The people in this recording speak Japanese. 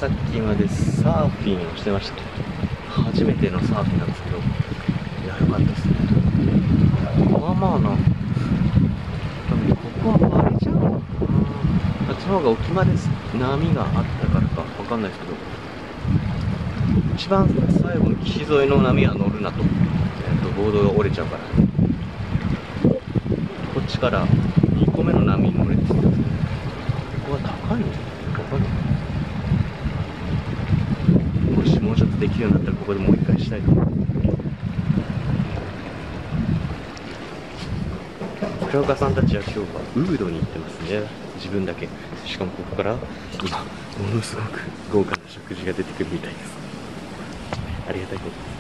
さっきまでサーフィンをしてました。初めてのサーフィンなんですけど、いや、よかったですね。まあまあな、多分ここはバレちゃうのかな。あっちの方が沖まで波があったからかわかんないですけど、一番最後の岸沿いの波は乗るなと、ボードが折れちゃうから、こっちから2個目の波に乗れって言ってますね。ここは高いのわかんない。もしもうちょっとできるようになったらここでもう一回したいと思います。倉岡さんたちは今日はウードに行ってますね。自分だけ。しかもここから今ものすごく豪華な食事が出てくるみたいです。ありがたいことです。